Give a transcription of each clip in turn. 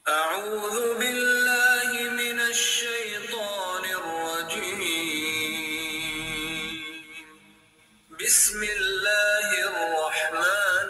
أعوذ بالله من الشيطان الرجيم بسم الله الرحمن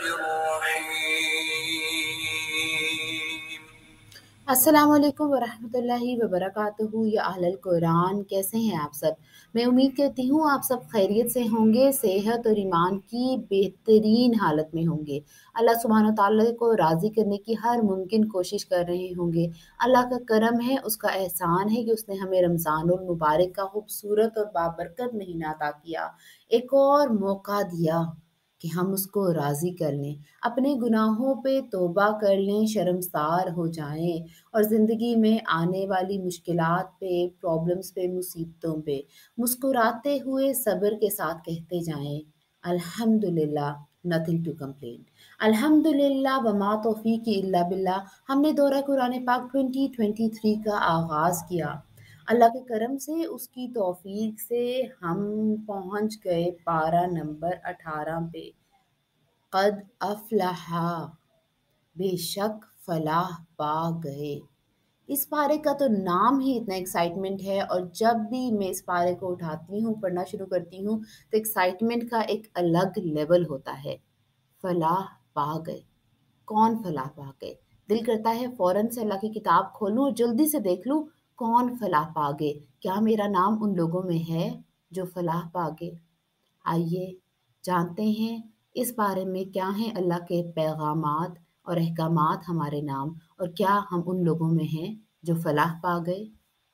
الرحيم अस्सलाम वालेकुम वरहमतुल्लाहि वबरकातुहू या अहलल कुरान। कैसे हैं आप सब? मैं उम्मीद करती हूँ आप सब खैरियत से होंगे, सेहत और ईमान की बेहतरीन हालत में होंगे। अल्लाह सुब्हान व तआला को राज़ी करने की हर मुमकिन कोशिश कर रहे होंगे। अल्लाह का करम है, उसका एहसान है कि उसने हमें रमज़ानुल मुबारक का खूबसूरत और बाबरकत महीना अता किया, एक और मौका दिया कि हम उसको राज़ी कर लें, अपने गुनाहों पे तौबा कर लें, शर्मसार हो जाएं और ज़िंदगी में आने वाली मुश्किलात पे, प्रॉब्लम्स पे, मुसीबतों पे मुस्कुराते हुए सब्र के साथ कहते जाएं, अल्हम्दुलिल्लाह, नथिंग टू कंप्लेन। अल्हम्दुलिल्लाह वमा तौफीकी इल्ला बिल्लाह। हमने दौरा कुरान पाक 2023 का आगाज़ किया। अल्लाह के करम से, उसकी तौफीक से हम पहुंच गए पारा नंबर 18 पे। क़द अफ़लहा, बेशक फलाह पा गए। इस पारे का तो नाम ही इतना एक्साइटमेंट है, और जब भी मैं इस पारे को उठाती हूँ, पढ़ना शुरू करती हूँ, तो एक्साइटमेंट का एक अलग लेवल होता है। फलाह पा गए। कौन फलाह पा गए? दिल करता है फ़ौरन से अल्लाह की किताब खोलूँ और जल्दी से देख लूँ कौन फलाह पा गए। क्या मेरा नाम उन लोगों में है जो फलाह पा गए? आइए जानते हैं इस बारे में क्या हैं अल्लाह के पैगामात और अहकामात हमारे नाम, और क्या हम उन लोगों में हैं जो फलाह पा गए।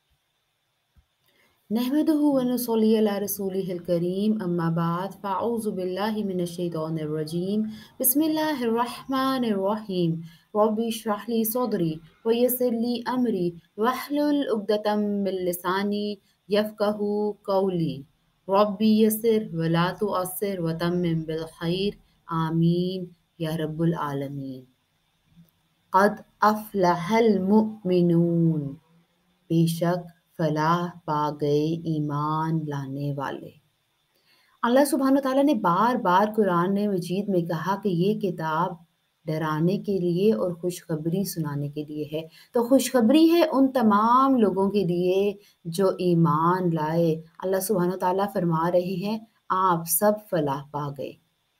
नहमदुहु व नुसल्ली अला रसूलिहिल करीम, अम्मा बाद, फ़अऊज़ु बिल्लाहि मिनश शैतानिर रजीम, बिस्मिल्लाहिर रहमानिर रहीम। रब्बि इश्रह ली सदरी व यस्सिर ली अमरी वहलुल उक़दतम मिन लिसानी यफ़क़हू क़ौली। रब्बि यस्सिर व ला तुअस्सिर व तम्मिम बिल खैर, आमीन या रब्बुल आलमीन। क़द अफ़लहल मुमिनून, बेशक फलाह पा गए ईमान लाने वाले। अल्लाह सुब्हान व तआला ने बार बार कुरान मजीद में कहा कि ये किताब डराने के लिए और खुशखबरी सुनाने के लिए है। तो खुशखबरी है उन तमाम लोगों के लिए जो ईमान लाए। अल्लाह सुब्हान व तआला फरमा रहे हैं, आप सब फलाह पा गए।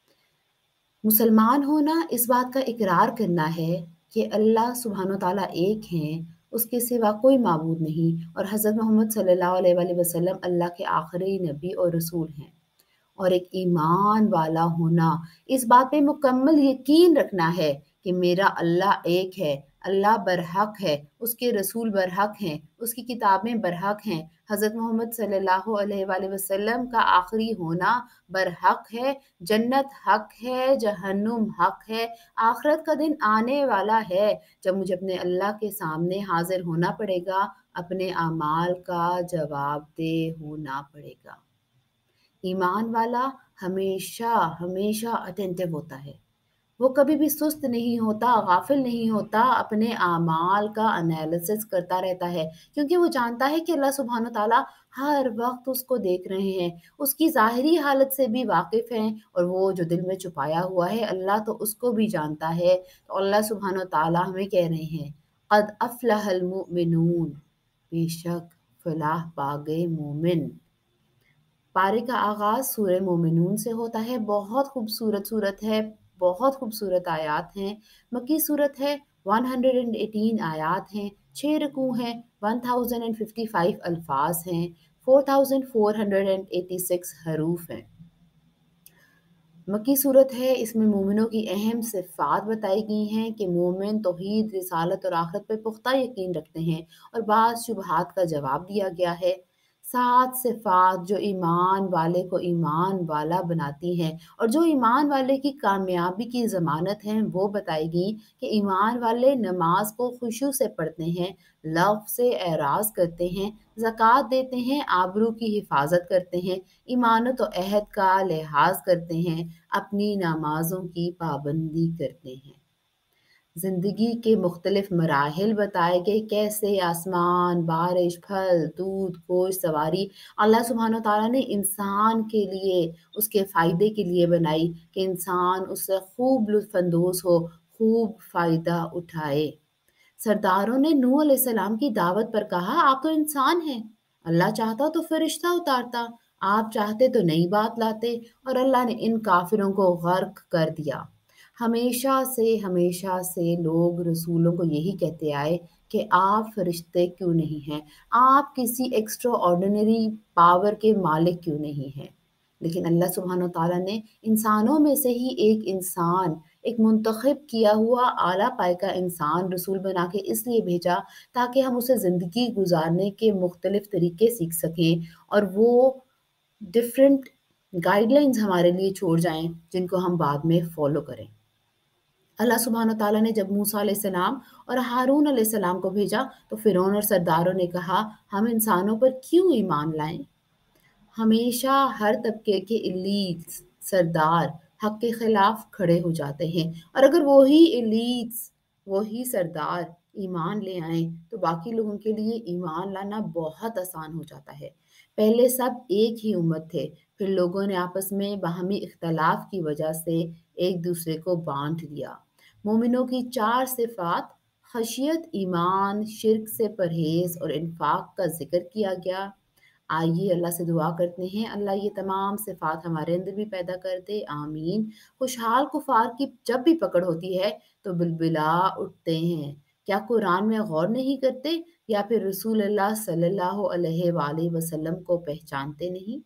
मुसलमान होना इस बात का इकरार करना है कि अल्लाह सुब्हान व तआला एक हैं, उसके सिवा कोई माबूद नहीं, और हज़रत मोहम्मद सल्लल्लाहु अलैहि वसल्लम अल्लाह के आखिरी नबी और रसूल हैं। और एक ईमान वाला होना इस बात पे मुकम्मल यकीन रखना है कि मेरा अल्लाह एक है, अल्लाह बरहक है, उसके रसूल बरहक हैं, उसकी किताबें बरहक हैं, हज़रत मोहम्मद सल्लल्लाहु अलैहि वसल्लम का आखिरी होना बरहक है, जन्नत हक है, जहन्नुम हक है, आखिरत का दिन आने वाला है जब मुझे अपने अल्लाह के सामने हाजिर होना पड़ेगा, अपने अमाल का जवाबदेह होना पड़ेगा। ईमान वाला हमेशा हमेशा अटेंटिव होता है। वो कभी भी सुस्त नहीं होता, गाफिल नहीं होता, अपने आमाल का एनालिसिस करता रहता है, क्योंकि वो जानता है कि अल्लाह सुब्हान व तआला हर वक्त उसको देख रहे हैं, उसकी ज़ाहिरी हालत से भी वाकिफ़ हैं, और वो जो दिल में छुपाया हुआ है अल्लाह तो उसको भी जानता है। तो अल्लाह सुब्हान व तआला हमें कह रहे हैं, क़द अफ़लहल मुमिनून, बेशक फलाह पा गए मोमिन। पारे का आगाज़ सूरह मोमिनून से होता है। बहुत खूबसूरत सूरत है, बहुत खूबसूरत आयात हैं। मक्की सूरत है, 118 आयात हैं, 6 रुकू हैं, 1055 अल्फाज हैं, 4486 हरूफ हैं। मक्की सूरत है, इसमें मोमिनों की अहम सिफ़ात बताई गई हैं कि मोमिन तौहीद, रिसालत और आखिरत पे पुख्ता यकीन रखते हैं, और बाज़ शुबहात का जवाब दिया गया है। 7 सिफ़ात जो ईमान वाले को ईमान वाला बनाती हैं, और जो ईमान वाले की कामयाबी की ज़मानत हैं, वो बताई गई कि ईमान वाले नमाज को खुशू से पढ़ते हैं, लग़्व से एराज़ करते हैं, ज़कात देते हैं, आबरू की हिफाजत करते हैं, इमानत और अहद का लिहाज करते हैं, अपनी नमाज़ों की पाबंदी करते हैं। ज़िंदगी के मुख्तलिफ मराहिल बताए गए, कैसे आसमान, बारिश, फल, दूध, गोश्त, सवारी अल्लाह सुब्हान व तआला ने इंसान के लिए, उसके फ़ायदे के लिए बनाई कि इंसान उससे खूब लुत्फ़ अंदोज़ हो, खूब फ़ायदा उठाए। सरदारों ने नूह अलैहिस्सलाम की दावत पर कहा, आप तो इंसान हैं, अल्लाह चाहता तो फरिश्ता उतारता, आप चाहते तो नई बात लाते, और अल्लाह ने इन काफिरों को गर्क कर दिया। हमेशा से लोग रसूलों को यही कहते आए कि आप फरिश्ते क्यों नहीं हैं, आप किसी एक्स्ट्रा ऑर्डिनरी पावर के मालिक क्यों नहीं हैं। लेकिन अल्लाह सुब्हान तआला ने इंसानों में से ही एक इंसान, एक मुंतखब किया हुआ आला पाए का इंसान रसूल बना के इसलिए भेजा ताकि हम उसे ज़िंदगी गुजारने के मुख्तलिफ तरीके सीख सकें और वो डिफरेंट गाइडलाइंस हमारे लिए छोड़ जाएं जिनको हम बाद में फॉलो करें। अल्लाह सुब्हान तआला ने जब मूसा अलैहिस्सलाम और हारून अलैहिस्सलाम को भेजा तो फ़िरौन और सरदारों ने कहा, हम इंसानों पर क्यों ईमान लाएं? हमेशा हर तबके के एलीट्स सरदार हक के खिलाफ खड़े हो जाते हैं, और अगर वही एलीट्स वही सरदार ईमान ले आए तो बाकी लोगों के लिए ईमान लाना बहुत आसान हो जाता है। पहले सब एक ही उम्मत थे, फिर लोगों ने आपस में बाहमी इख्तलाफ की वजह से एक दूसरे को बांट दिया। मोमिनों की चार सिफात खशियत, ईमान, शिर्क से परहेज और इन्फाक का जिक्र किया गया। आइए अल्लाह से दुआ करते हैं, अल्लाह ये तमाम सिफ़ात हमारे अंदर भी पैदा कर दे, आमीन। खुशहाल कुफ़ार की जब भी पकड़ होती है तो बिलबिला उठते हैं। क्या कुरान में गौर नहीं करते या फिर रसूल अल्लाह सल्लल्लाहु अलैहि वसल्लम को पहचानते नहीं?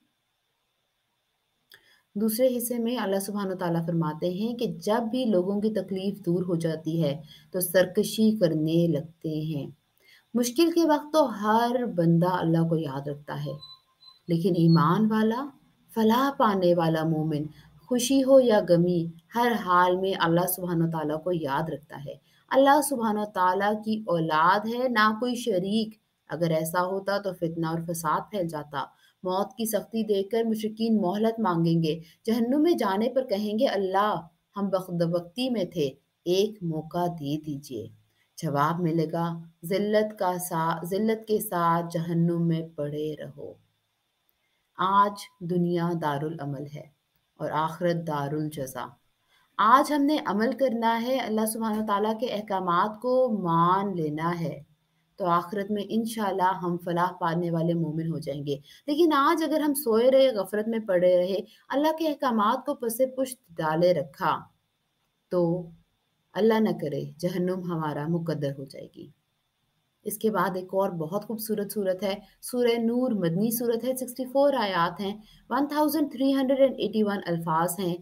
दूसरे हिस्से में अल्लाह सुब्हान तआला फरमाते हैं कि जब भी लोगों की तकलीफ दूर हो जाती है तो सरकशी करने लगते हैं। मुश्किल के वक्त तो हर बंदा अल्लाह को याद रखता है, लेकिन ईमान वाला, फलाह पाने वाला मोमिन, खुशी हो या गमी, हर हाल में अल्लाह सुब्हान तआला को याद रखता है। अल्लाह सुब्हान तआला की औलाद है, ना कोई शरीक। अगर ऐसा होता तो फितना और फसाद फैल जाता। मौत की सख्ती देखकर मुशरिकीन मोहलत मांगेंगे, जहन्नुम में जाने पर कहेंगे, अल्लाह हम बख्तबख्ती में थे, एक मौका दे दीजिए। जवाब मिलेगा, जिल्लत के साथ जहन्नुम में पड़े रहो। आज दुनिया दारुल अमल है और आखिरत दारुल जज़ा। आज हमने अमल करना है, अल्लाह सुब्हान व तआला के अहकामात को मान लेना है, तो आखिरत में इंशाअल्लाह हम फलाह पाने वाले मोमिन हो जाएंगे। लेकिन आज अगर हम सोए रहे, गफलत में पड़े रहे, अल्लाह के अहकामात को पसे पुश्त डाले रखा, तो अल्लाह न करे जहन्नुम हमारा मुकद्दर हो जाएगी। इसके बाद एक और बहुत खूबसूरत सूरत है, सूरह नूर मदनी सूरत है, 64 आयात हैं, 1381 अल्फाज हैं,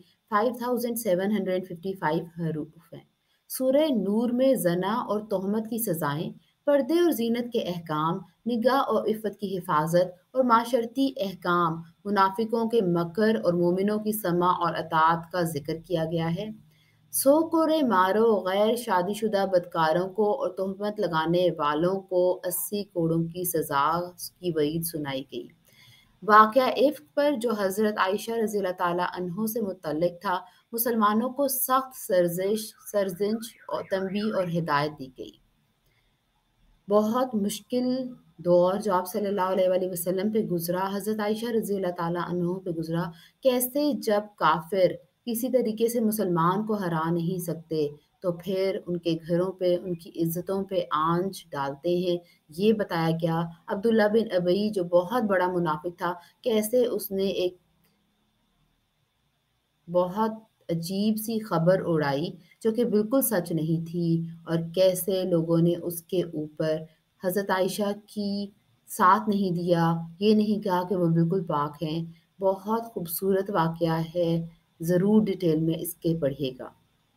5755 हरूफ हैं। सूरह नूर में जना और तोहमत की सज़ाएं, पर्दे और ज़ीनत के अहकाम, निगाह और इफ़्फ़त की हिफाजत और माशरती अहकाम, मुनाफिकों के मकर और मोमिनों की समा और अताअत का ज़िक्र किया गया है। सौ कोड़े मारो गैर शादीशुदा बदकारों को और तोहमत लगाने वालों को 80 कोड़ों की सज़ा की वईद सुनाई गई। वाक़या इफ़्क पर जो हज़रत आयशा रज़ियल्लाहु ताला अन्हो से मुतल्लिक़ था, मुसलमानों को सख्त सरज़िश और तंबीह और हिदायत दी गई। बहुत मुश्किल दौर जो आप सल्लल्लाहु अलैहि वसल्लम पे गुज़रा, हज़रत आयशा रज़ियल्लाहु ताला अन्हा पे गुज़रा, कैसे जब काफ़िर किसी तरीके से मुसलमान को हरा नहीं सकते, तो फिर उनके घरों पे, उनकी इज़्ज़तों पे आंच डालते हैं, ये बताया गया। अब्दुल्ला बिन अबई जो बहुत बड़ा मुनाफ़िक था, कैसे उसने एक बहुत अजीब-सी खबर उड़ाई जो कि बिल्कुल सच नहीं थी, और कैसे लोगों ने उसके ऊपर हज़रत आयशा की साथ नहीं दिया, ये नहीं कहा कि वो बिल्कुल पाक हैं। बहुत खूबसूरत वाक़या है, ज़रूर डिटेल में इसके पढ़िएगा।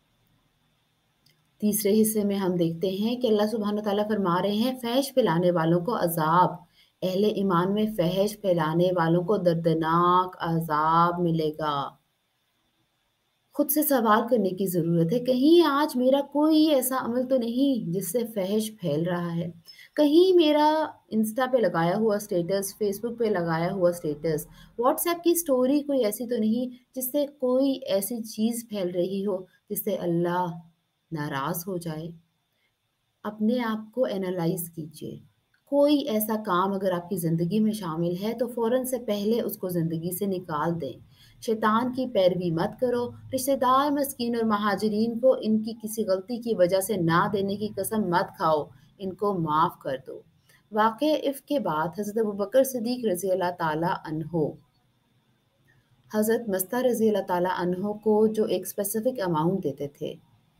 तीसरे हिस्से में हम देखते हैं कि अल्लाह सुब्हान व तआला फरमा रहे हैं, फ़हश फैलाने वालों को अज़ाब, अहले ईमान में फ़हश फैलाने वालों को दर्दनाक अज़ाब मिलेगा। खुद से सवाल करने की ज़रूरत है, कहीं आज मेरा कोई ऐसा अमल तो नहीं जिससे फ़हश फैल रहा है? कहीं मेरा इंस्टा पे लगाया हुआ स्टेटस, फ़ेसबुक पे लगाया हुआ स्टेटस, व्हाट्सएप की स्टोरी कोई ऐसी तो नहीं जिससे कोई ऐसी चीज़ फैल रही हो जिससे अल्लाह नाराज़ हो जाए? अपने आप को एनालाइज़ कीजिए। کوئی ایسا کام اگر آپ کی زندگی میں شامل ہے تو فوراً سے پہلے اس کو زندگی سے نکال دیں۔ شیطان کی پیروی مت کرو۔ رشتہ دار، مسکین اور مہاجرین کو ان کی کسی غلطی کی وجہ سے نہ دینے کی قسم مت کھاؤ، ان کو معاف کر دو۔ واقعہ عفق کے بعد حضرت ابوبکر صدیق رضی اللہ تعالیٰ عنہ حضرت مستہ رضی اللہ تعالیٰ عنہ کو جو ایک اسپیسیفک اماؤنٹ دیتے تھے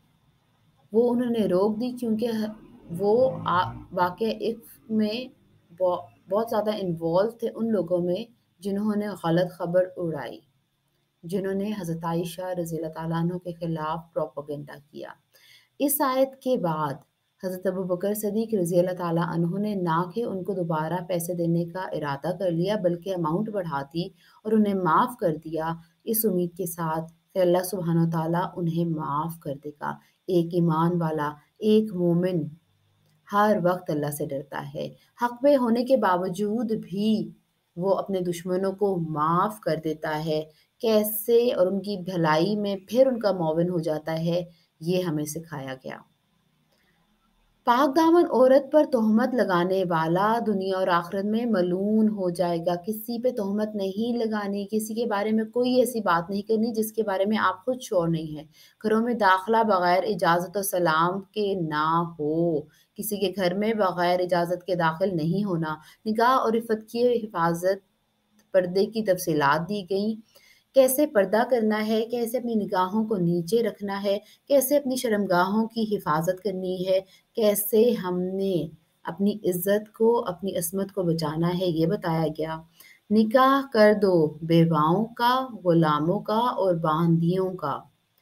وہ انہوں نے روک دی، کیونکہ وہ واقعہ عفق میں بہت زیادہ انوالو تھے ان لوگوں میں جنہوں نے غلط خبر اڑائی، جنہوں نے حضرت عائشہ رضی اللہ تعالیٰ عنہ کے خلاف پروپیگنڈا کیا۔ اس آیت کے بعد حضرت ابوبکر صدیق رضی اللہ تعالیٰ عنہ نے نہ کہ ان کو دوبارہ پیسے دینے کا ارادہ کر لیا بلکہ اماؤنٹ بڑھا دی اور انہیں معاف کر دیا، اس امید کے ساتھ کہ اللہ سبحانہ و تعالیٰ انہیں معاف کر دے گا۔ ایک ایمان والا، ایک مومن ہر وقت اللہ سے ڈرتا ہے، حق پہ ہونے کے باوجود بھی وہ اپنے دشمنوں کو معاف کر دیتا ہے کیسے، اور ان کی بھلائی میں پھر ان کا معاون ہو جاتا ہے، یہ ہمیں سکھایا گیا۔ پاک دامن عورت پر تہمت لگانے والا دنیا اور آخرت میں ملعون ہو جائے گا۔ کسی پہ تہمت نہیں لگانی، کسی کے بارے میں کوئی ایسی بات نہیں کرنی جس کے بارے میں آپ خود شور نہیں ہیں۔ گھروں میں داخلہ بغیر اجازت و سلام کے نہ ہو، کسی کے گھر میں بغیر اجازت کے داخل نہیں ہونا۔ نکاح اور عفت کی حفاظت، پردے کی تفصیلات دی گئیں، کیسے پردہ کرنا ہے، کیسے اپنی نگاہوں کو نیچے رکھنا ہے، کیسے اپنی شرمگاہوں کی حفاظت کرنی ہے، کیسے ہم نے اپنی عزت کو، اپنی عصمت کو بچانا ہے، یہ بتایا گیا۔ نکاح کر دو بیواؤں کا، غلاموں کا اور باندیوں کا۔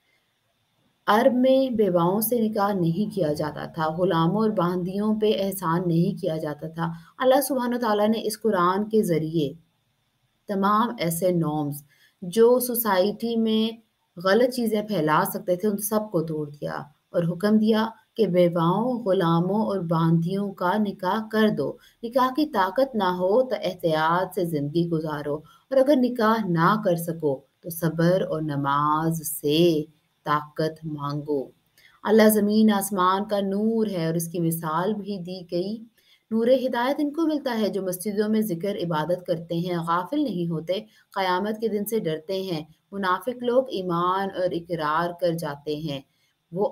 عرب میں بیواؤں سے نکاح نہیں کیا جاتا تھا، غلاموں اور باندیوں پہ احسان نہیں کیا جاتا تھا۔ اللہ سبحانہ تعالیٰ نے اس قرآن کے ذریعے تمام ایسے نارمز جو سوسائٹی میں غلط چیزیں پھیلا سکتے تھے ان سب کو توڑ دیا اور حکم دیا کہ بیواؤں، غلاموں اور باندیوں کا نکاح کر دو۔ نکاح کی طاقت نہ ہو تو احتیاط سے زندگی گزارو، اور اگر نکاح نہ کر سکو تو صبر اور نماز سے طاقت مانگو۔ اللہ زمین آسمان کا نور ہے اور اس کی مثال بھی دی گئی۔ نور ہدایت ان کو ملتا ہے جو مسجدوں میں ذکر عبادت کرتے ہیں، غافل نہیں ہوتے، قیامت کے دن سے ڈرتے ہیں۔ منافق لوگ ایمان اور اقرار کر جاتے ہیں، وہ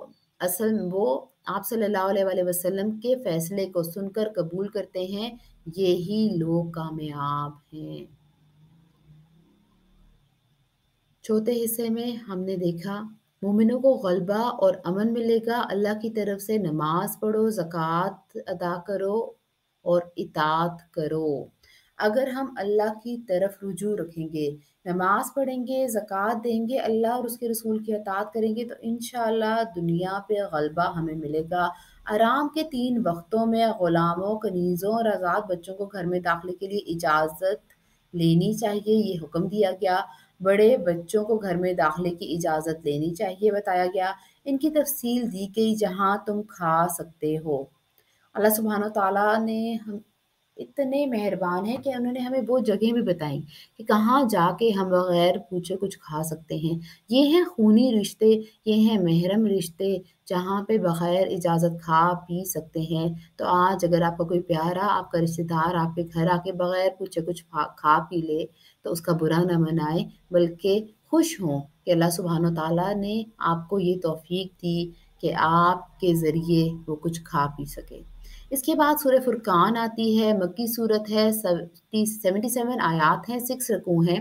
آپ صلی اللہ علیہ وآلہ وسلم کے فیصلے کو سن کر قبول کرتے ہیں، یہی لوگ کامیاب ہیں۔ چوتھے حصے میں ہم نے دیکھا مومنوں کو غلبہ اور امن ملے گا۔ اللہ کی طرف سے نماز پڑھو، زکوٰۃ ادا کرو اور اطاعت کرو۔ اگر ہم اللہ کی طرف رجوع رکھیں گے، نماز پڑھیں گے، زکوٰۃ دیں گے، اللہ اور اس کے رسول کی اطاعت کریں گے تو انشاءاللہ دنیا پہ غلبہ ہمیں ملے گا۔ آرام کے 3 وقتوں میں غلاموں، کنیزوں اور آزاد بچوں کو گھر میں داخلے کے لیے اجازت لینی چاہیے، یہ حکم دیا گیا۔ بڑے بچوں کو گھر میں داخلے کی اجازت لینی چاہیے، بتایا گیا۔ ان کی تفصیل دی گئی جہاں تم کھا سکتے ہو۔ اللہ سبحانہ تعالیٰ نے ہم اتنے مہربان ہیں کہ انہوں نے ہمیں وہ جگہیں بھی بتائیں کہ کہاں جا کے ہم بغیر پوچھے کچھ کھا سکتے ہیں۔ یہ ہیں خونی رشتے، یہ ہیں محرم رشتے جہاں پہ بغیر اجازت کھا پی سکتے ہیں۔ تو آج اگر آپ کا کوئی پیارا، آپ کا رشتہ دار آپ کے گھر آ کے بغیر پوچھے کچھ کھا پی لے تو اس کا برا نہ منائیں، بلکہ خوش ہوں کہ اللہ سبحانہ تعالیٰ نے آپ کو یہ توفیق دی کہ آپ کے ذریعے وہ کچھ کھا پی سکے۔ اس کے بعد سورہ فرقان آتی ہے، مکی صورت ہے، 77 آیات ہیں، 6 رکوع ہیں،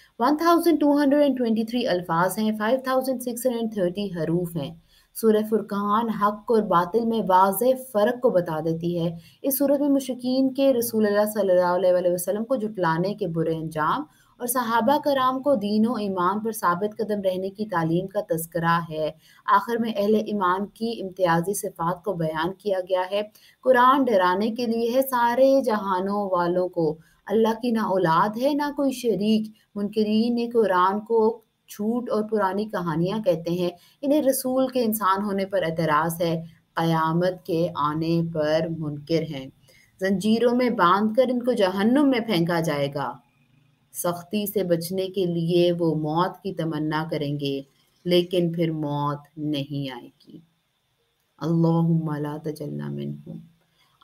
1223 الفاظ ہیں، 5630 حروف ہیں۔ سورہ فرقان حق اور باطل میں واضح فرق کو بتا دیتی ہے۔ اس صورت میں مشرکین کے رسول اللہ صلی اللہ علیہ وآلہ وسلم کو جھٹلانے کے برے انجام اور صحابہ کرام کو دین و ایمان پر ثابت قدم رہنے کی تعلیم کا تذکرہ ہے۔ آخر میں اہل ایمان کی امتیازی صفات کو بیان کیا گیا ہے۔ قرآن ڈرانے کے لیے ہے، سارے جہانوں والوں کو۔ اللہ کی نہ اولاد ہے نہ کوئی شریک۔ منکرین قرآن کو جھوٹ اور پرانی کہانیاں کہتے ہیں، انہیں رسول کے انسان ہونے پر اعتراض ہے، قیامت کے آنے پر منکر ہیں۔ زنجیروں میں باندھ کر ان کو جہنم میں پھینکا جائے گا۔ سختی سے بچنے کے لیے وہ موت کی تمنا کریں گے لیکن پھر موت نہیں آئے گی۔ اللہم لا تجلنا منہم۔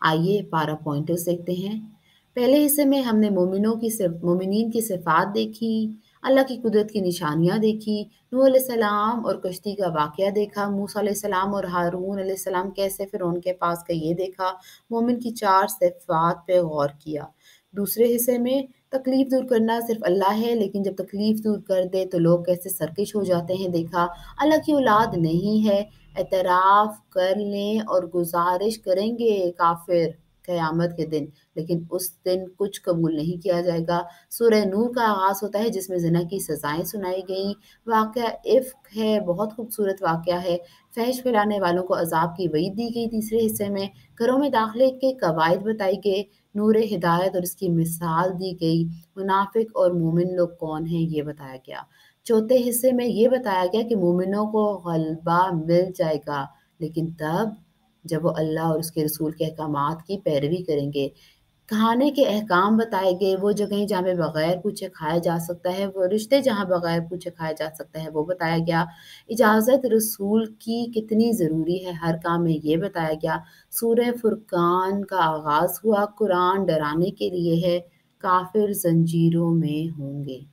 آئیے پارا پوائنٹرز دیکھتے ہیں۔ پہلے حصے میں ہم نے مومنین کی صفات دیکھی، اللہ کی قدرت کی نشانیاں دیکھی، نوح علیہ السلام اور کشتی کا واقعہ دیکھا، موسیٰ علیہ السلام اور ہارون علیہ السلام کیسے فرعون کے پاس گئے یہ دیکھا، مومن کی 4 صفات پہ غور کیا۔ دوسرے حصے میں تکلیف دور کرنا صرف اللہ ہے، لیکن جب تکلیف دور کر دے تو لوگ کیسے سرکش ہو جاتے ہیں دیکھا۔ اللہ کی اولاد نہیں ہے، اعتراف کر لیں اور گزارش کریں گے کافر قیامت کے دن، لیکن اس دن کچھ قبول نہیں کیا جائے گا۔ سورہ نور کا آغاز ہوتا ہے جس میں زنا کی سزائیں سنائی گئیں۔ واقعہ افک ہے، بہت خوبصورت واقعہ ہے۔ فحش پھیلانے والوں کو عذاب کی وعید دی گئی تیسرے حصے میں۔ گھروں میں داخلے کے قواعد بتائی گئے، نور ہدایت اور اس کی مثال دی گئی۔ منافق اور مومن لوگ کون ہیں یہ بتایا گیا۔ چوتھے حصے میں یہ بتایا گیا کہ مومنوں کو غلبہ مل جائے گا، لیکن تب جب وہ اللہ اور اس کے رسول کے احکامات کی پیروی کریں گے۔ کھانے کے احکام بتائے گئے، وہ جگہیں جہاں پہ بغیر پوچھے کھایا جا سکتا ہے، وہ رشتے جہاں بغیر پوچھے کھایا جا سکتا ہے وہ بتایا گیا۔ اجازت رسول کی کتنی ضروری ہے ہر کام میں یہ بتایا گیا۔ سورہ فرقان کا آغاز ہوا، قرآن ڈرانے کے لیے ہے، کافر زنجیروں میں ہوں گے۔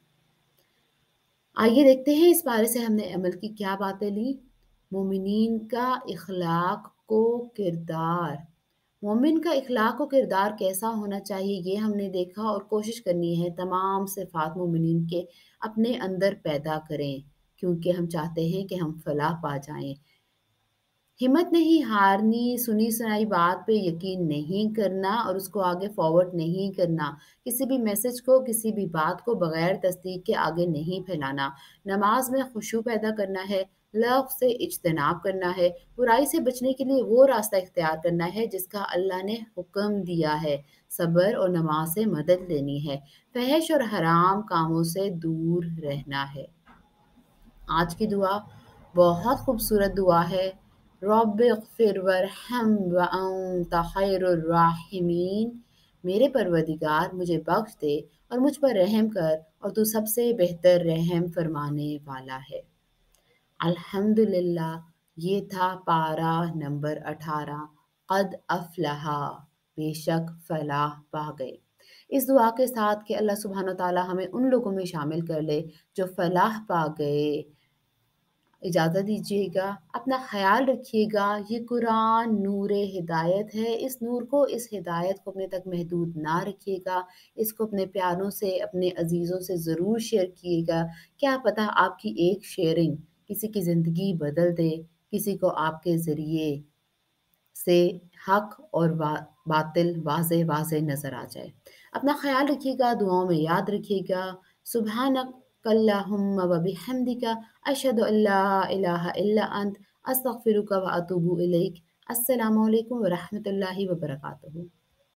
آئیے دیکھتے ہیں اس بارے سے ہم نے عمل کی کیا باتیں لی۔ مومنین کا اخلاق و کردار۔ مومن کا اخلاق و کردار کیسا ہونا چاہیے یہ ہم نے دیکھا، اور کوشش کرنی ہے تمام صفات مومنین کے اپنے اندر پیدا کریں، کیونکہ ہم چاہتے ہیں کہ ہم فلاح پا جائیں۔ ہمت نہیں ہارنی، سنی سنائی بات پہ یقین نہیں کرنا اور اس کو آگے فارورڈ نہیں کرنا، کسی بھی میسج کو، کسی بھی بات کو بغیر تصدیق کے آگے نہیں پھیلانا۔ نماز میں خشوع پیدا کرنا ہے، لغو سے اجتناب کرنا ہے، برائی سے بچنے کے لیے وہ راستہ اختیار کرنا ہے جس کا اللہ نے حکم دیا ہے، صبر اور نماز سے مدد لینی ہے، فحش اور حرام کاموں سے دور رہنا ہے۔ آج کی دعا بہت خوبصورت دعا ہے۔ رب اغفر وارحم وانت خیر الراحمین۔ میرے پروردگار مجھے بخش دے اور مجھ پر رحم کر، اور تو سب سے بہتر رحم فرمانے والا ہے۔ الحمدللہ، یہ تھا پارہ نمبر 18، قد افلح، بے شک فلاح پا گئے۔ اس دعا کے ساتھ کہ اللہ سبحانہ وتعالیٰ ہمیں ان لوگوں میں شامل کر لے جو فلاح پا گئے۔ اجازت دیجیے گا، اپنا خیال رکھیے گا۔ یہ قرآن نور ہدایت ہے، اس نور کو، اس ہدایت کو اپنے تک محدود نہ رکھیے گا، اس کو اپنے پیاروں سے، اپنے عزیزوں سے ضرور شیئر کیے گا۔ کیا پتہ آپ کی ایک شیئرنگ کسی کی زندگی بدل دے، کسی کو آپ کے ذریعے سے حق اور باطل واضح واضح نظر آ جائے۔ اپنا خیال رکھیے گا، دعاؤں میں یاد رکھیے گا۔ سبحانک اللہم و بحمدک، اشہد ان لا الہ الا انت، استغفرک و اتوب الیک۔ السلام علیکم ورحمۃ اللہ وبرکاتہ۔